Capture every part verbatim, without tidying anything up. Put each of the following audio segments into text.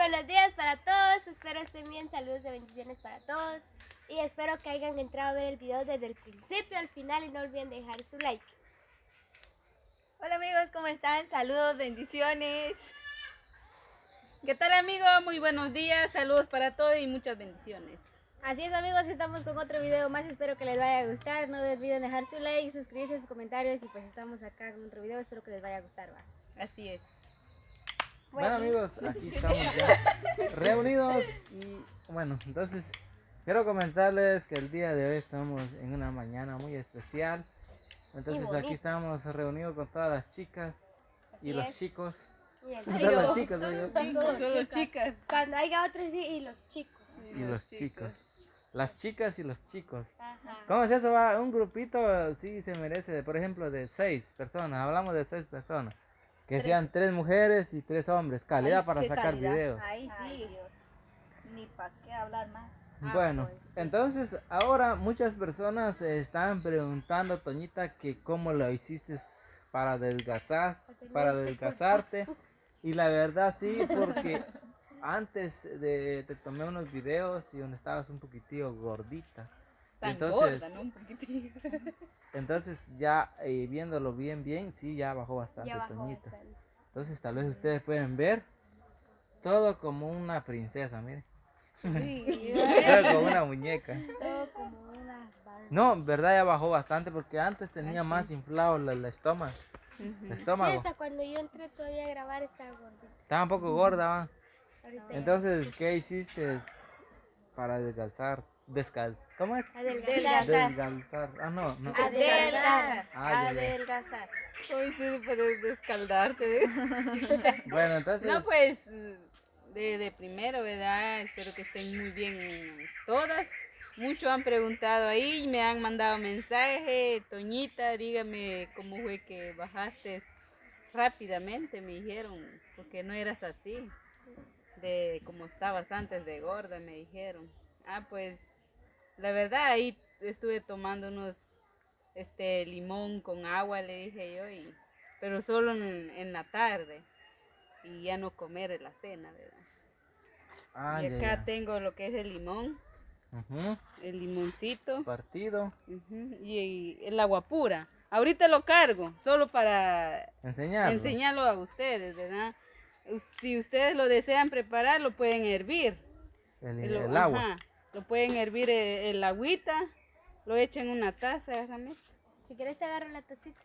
Buenos días para todos, espero estén bien, saludos y bendiciones para todos. Y espero que hayan entrado a ver el video desde el principio al final y no olviden dejar su like. Hola amigos, ¿cómo están? Saludos, bendiciones. ¿Qué tal amigos? Muy buenos días, saludos para todos y muchas bendiciones. Así es amigos, estamos con otro video más, espero que les vaya a gustar. No olviden dejar su like, suscribirse, sus comentarios y pues estamos acá con otro video, espero que les vaya a gustar, ¿va? Así es. Bueno, bueno amigos, aquí estamos ya reunidos y bueno, entonces quiero comentarles que el día de hoy estamos en una mañana muy especial. Entonces aquí estamos reunidos con todas las chicas y Así los es. chicos. Y el Solo chico. los chicos, digo. Chicos, solo chicas. Cuando haya otros sí, y los chicos. Y los chicos. Las chicas y los chicos. Ajá. ¿Cómo es eso? Va? Un grupito sí se merece, por ejemplo, de seis personas. Hablamos de seis personas. Que Tres. sean tres mujeres y tres hombres. Calidad Ay, para qué sacar calidad. videos. Ahí sí. Ay, Dios. Ni para qué hablar más. Ah, Bueno, pues. entonces ahora muchas personas se están preguntando, Toñita, que cómo lo hiciste para adelgazar, para adelgazarte. Y la verdad sí, porque antes de te tomé unos videos y donde estabas un poquitillo gordita. Tan Entonces, gorda, ¿no? Un poquitito. entonces ya eh, viéndolo bien, bien, sí, ya bajó bastante, Ya bajó Toñita. bastante. Entonces tal vez ustedes pueden ver todo como una princesa, miren. Sí, Todo como una muñeca. todo como unas barras. No, verdad ya bajó bastante porque antes tenía más inflado el, el estómago. El Sí, estómago. hasta cuando yo entré todavía a grabar estaba gordita. Estaba un poco gorda, ¿va? Ahorita ya. Entonces, ¿qué hiciste para adelgazar? Descalz. ¿Cómo es? Adelgazar. Descalzar. Ah, no, no. Adelgazar. Ah, ya, ya. Adelgazar. Hoy sí puedes descaldarte. Bueno, entonces. No, pues de, de primero, ¿verdad? Espero que estén muy bien todas. Muchos han preguntado ahí, me han mandado mensaje. Toñita, dígame cómo fue que bajaste rápidamente, me dijeron, porque no eras así, de como estabas antes de gorda, me dijeron. Ah, pues la verdad ahí estuve tomando unos este limón con agua, le dije yo, y, pero solo en, en la tarde y ya no comer en la cena, ¿verdad? Ah, Y ya, acá ya. tengo lo que es el limón, Ujú. el limoncito, Partido. ujú, y el agua pura. Ahorita lo cargo, solo para Enseñarlo. enseñarlo a ustedes, ¿verdad? Us- Si ustedes lo desean preparar, lo pueden hervir. El, Lo- el agua. ajá, lo pueden hervir el, el agüita, lo echan en una taza, agárrame esta. Si quieres te agarro la tacita.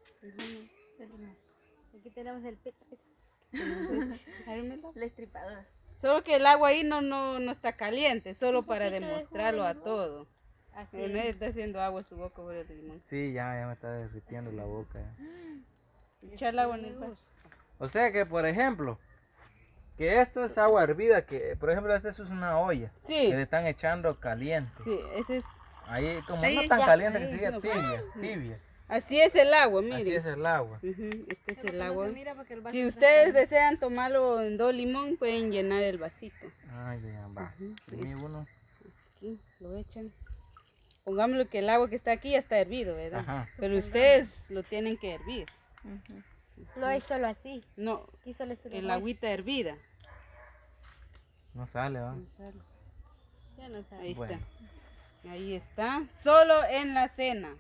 Aquí tenemos el pizza. Agárramelo. El estripador. Solo que el agua ahí no, no, no está caliente, solo Un para poquito de demostrarlo jugo a de limón. todo. Así No es. está haciendo agua su boca por el limón. Sí, ya, ya me está derritiendo la boca. Echar el agua en el vaso. O sea que, por ejemplo, que esto es agua hervida, que por ejemplo, esta es una olla. Sí. Que le están echando caliente. Sí, ese es. Ahí, como Ahí, no tan ya, caliente que ahí, sigue no, tibia, tibia. Así es el agua, Así miren. es el agua. Ujú, este es el agua. Si Si ustedes desean tomarlo en dos limón, pueden llenar el vasito. Ay, ya, va. Dime uno. Aquí lo echan. Pongámoslo que el agua que está aquí ya está hervido, ¿verdad? Ajá. Pero ustedes lo tienen que hervir. no es solo así. No, Aquí solo es una el muestra. agüita hervida. No sale, va. Ya no sabes. Ahí Bueno. está. Ahí está. Solo en la cena.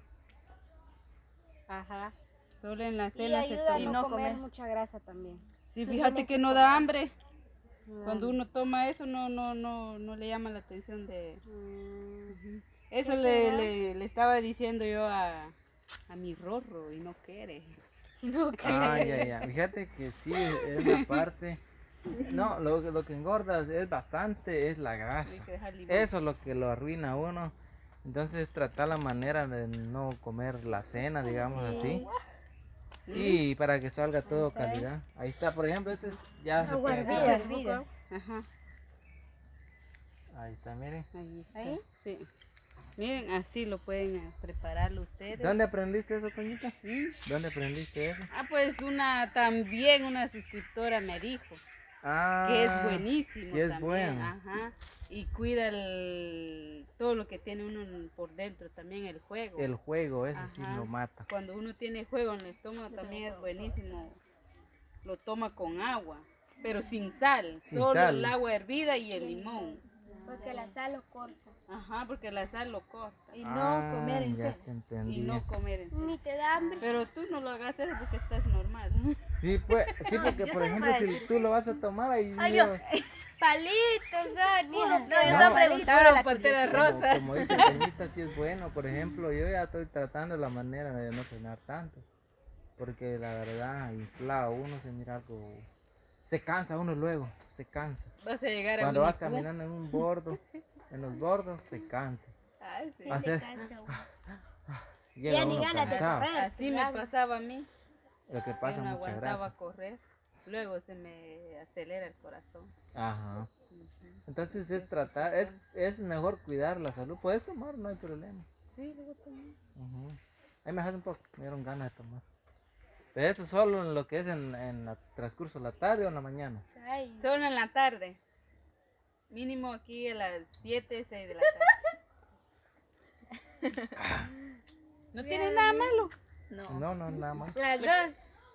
Ajá. Solo en la Y cena se ayuda a toma. no, no comer comer. mucha grasa también. Sí, No fíjate tienen que que no comer. da hambre. No da Cuando hambre. uno toma eso no, no, no, no le llama la atención de... Mm, Eso ¿Qué le, será? le, le estaba diciendo yo a, a mi rorro y no quiere. no, Ah, ya, ya. Fíjate que sí, es una parte. No, lo, lo que engorda es bastante, es la Hay grasa. que dejar limón. Eso es lo que lo arruina a uno. Entonces tratar la manera de no comer la cena, digamos así. Y para que salga todo calidad. Ahí está, por ejemplo, este es, ya se Agua puede hervida, echar. hervida. Ajá, Ahí está, miren. ahí está. ¿Ahí? Sí. Miren, así lo pueden eh, prepararlo ustedes. ¿Dónde aprendiste eso, Toñita? ¿Mm? ¿Dónde aprendiste eso? Ah, pues una también una suscriptora me dijo Ah, que es buenísimo que es también, bueno. ajá, y cuida el, todo lo que tiene uno por dentro, también el juego. El juego, ese sí Ajá. lo mata. Cuando uno tiene juego en el estómago también es buenísimo, lo toma con agua pero sin sal, Sin solo sal. el agua hervida y el limón. Porque la sal lo corta. Ajá, porque la sal lo corta. Y no Ah, comer en ya seco. te entendí. Y no comer en seco. Ni te da hambre. Pero tú no lo hagas eso porque estás normal. Sí, pues, sí, porque yo por soy ejemplo, si maestra. tú lo vas a tomar ahí. Ay, yo. Palitos, Sonia. No, yo No. estaba preguntando a Puro la pantera curiosidad. Como, rosa. como dice Toñita, sí es bueno. Por ejemplo, yo ya estoy tratando la manera de no cenar tanto. Porque la verdad, inflado uno se mira algo. Se cansa uno luego, se cansa. Vas a llegar a Cuando un vas club. caminando en un bordo, en los bordos, se cansa. Ay, sí. Sí, Haces- se cansa uno. Llega Ya ni uno ganas de cansado. correr. Así me pasaba a mí. Lo que Yo pasa no mucha aguantaba grasa. correr. Luego se me acelera el corazón. Ajá. Entonces es tratar, es, es mejor cuidar la salud. Puedes tomar, no hay problema. Sí, luego tomé. Ujú. Ahí me dejas un poco, me dieron ganas de tomar. Pero esto solo en lo que es en, en el transcurso de la tarde o en la mañana. Ay, Solo en la tarde. Mínimo aquí a las siete, seis de la tarde. ¿No tiene nada malo? No. No, no, nada más. las dos.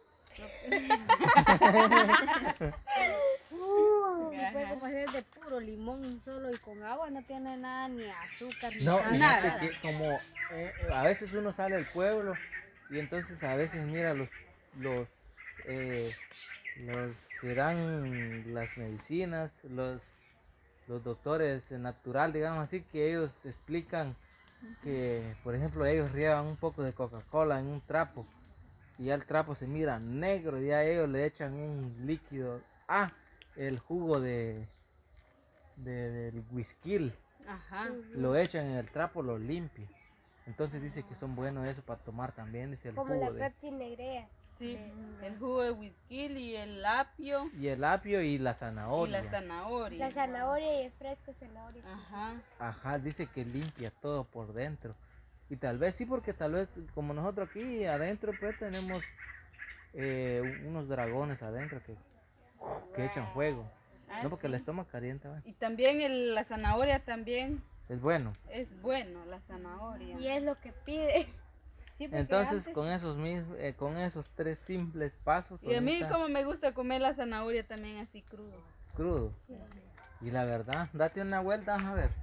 Ajá. Puede como hacer de puro limón solo y con agua, no tiene nada ni azúcar ni No, sal, nada. fíjate que como eh, a veces uno sale del pueblo y entonces a veces mira los los eh, los que dan las medicinas, los los doctores eh, natural, digamos así, que ellos explican que, por ejemplo, ellos riegan un poco de Coca-Cola en un trapo y ya el trapo se mira negro y ya ellos le echan un líquido, ah, el jugo de, de del whisky. Ajá. Lo echan en el trapo, lo limpia. Entonces dice que son buenos eso para tomar también, dice el Como la jugo de, Pepsi negrea. Sí, el jugo de whisky y el apio y el apio y la y zanahoria. la zanahoria. La zanahoria y el fresco zanahoria. Ajá. Ajá, dice que limpia todo por dentro. Y tal vez sí, porque tal vez como nosotros aquí adentro pues tenemos eh, unos dragones adentro que, que echan fuego. Ah, No, porque sí. el estómago caliente, ¿va? Y también el- la zanahoria también Es bueno. es bueno, la zanahoria. Y es lo que pide. Sí, porque Entonces antes- con esos mismos, eh, con esos tres simples pasos, Y a mí Toñita, como me gusta comer la zanahoria también así crudo. crudo. Y la verdad, date una vuelta, vamos a ver.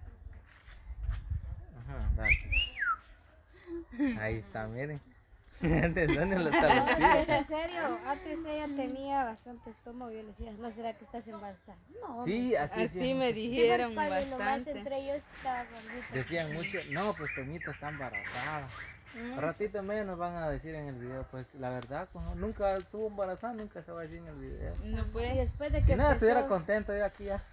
Ajá, dale. Ahí está, miren. Antes Sonia lo está luciendo. en serio, antes ella tenía bastante estómago y yo le decía, ¿no será que estás embarazada? No, Sí, así, Así decían me muchos- dijeron Sí, porque cuando nomás bastante. entre ellos estaba gordita. Decían mucho, no, pues Toñita está embarazada. Mm. Un ratito menos nos van a decir en el video, pues la verdad, como nunca estuvo embarazada, nunca se va a decir en el video. No y puede. después de que Si nada, empezó- estuviera contento yo aquí ya.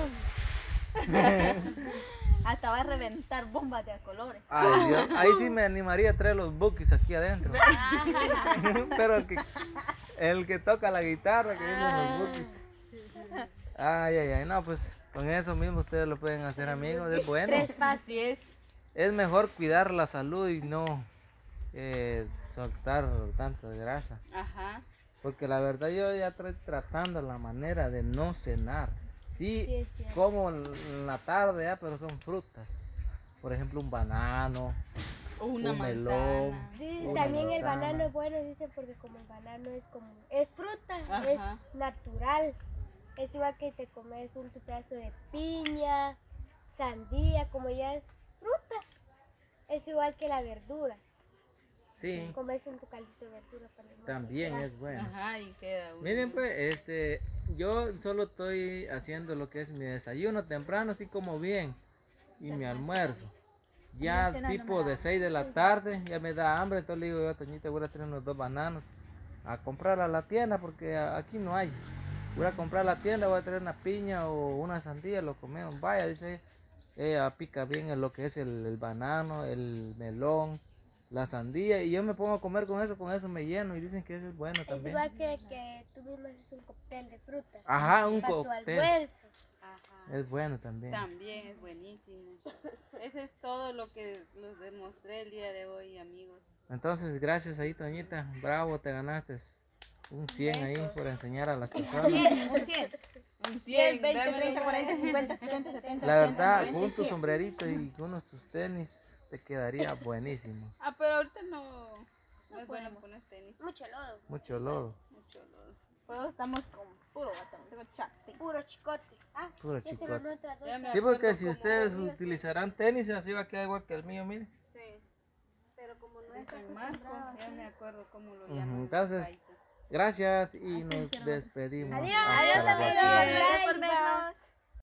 Hasta va a reventar bombas de a colores. Ay, Dios, ahí sí me animaría a traer los bookies aquí adentro. Pero el que, el que toca la guitarra, que dicen los bookies. Ay, ay, ay, no, pues con eso mismo ustedes lo pueden hacer, amigos, es bueno. Tres pasos. Así es. Es mejor cuidar la salud y no eh, soltar tanta grasa. Ajá. Porque la verdad yo ya estoy tratando la manera de no cenar. Sí, Sí, es cierto. como en la tarde, ya, pero son frutas. Por ejemplo, un banano, O una un manzana. melón. Sí, una también el manzana. banano es bueno, dice, porque como el banano es como, es fruta, Ajá. es natural. Es igual que te comes un tu pedazo de piña, sandía, como ya es fruta. Es igual que la verdura. Sí, Comes un tu caldito de verdura para no también tener es bueno. Ajá, y queda uno. Miren pues, este, yo solo estoy haciendo lo que es mi desayuno temprano, así como bien, y mi almuerzo. Ya tipo de seis de la tarde, ya me da hambre, entonces le digo yo a Toñita, voy a traer unos dos bananos a comprar a la tienda, porque a- aquí no hay. Voy a comprar a la tienda, voy a traer una piña o una sandía, lo comemos, vaya, dice ella. Ella pica bien en lo que es el, el banano, el melón, la sandía, y yo me pongo a comer con eso, con eso me lleno, y dicen que eso es bueno Es también. igual que, que tú mismo haces un cóctel de fruta. Ajá, un para tu cóctel. almuerzo. Ajá. Es bueno también. También es buenísimo. Ese es todo lo que les demostré el día de hoy, amigos. Entonces, gracias ahí, Toñita. Bravo, te ganaste un cien ahí por enseñar a las personas. cien, un cien. Un diez, cien, veinte, dámelo. treinta, cuarenta, cincuenta, sesenta, setenta, La ochenta, verdad, noventa, con tu cien. sombrerito y con unos tus tenis, te quedaría buenísimo. Ah, pero ahorita no, no es bueno podemos. poner tenis. Mucho lodo. Mucho lodo. Mucho lodo. Todos estamos como Puro guatón, tengo chate. Puro chicote. Ah, Puro ya se chicote. lo nuestras dos. Ya me Sí, porque acuerdo si cómo ustedes corría. utilizarán tenis, así va a quedar igual que el mío, mire. Sí, Pero como no de es San Marcos, acostumbrado ya así. me acuerdo cómo lo Ujú, llaman. los entonces, paitas. Gracias y nos despedimos. Adiós. Hasta Adiós la amigos, próxima. gracias por Bye, bye. vernos.